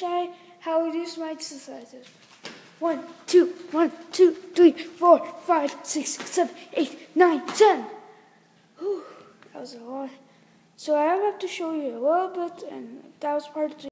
how I use my exercises. 1, 2, 1, 2, 3, 4, 5, 6, 7, 8, 9, 10. Whew, that was a lot. So I have to show you a little bit, and that was part 3.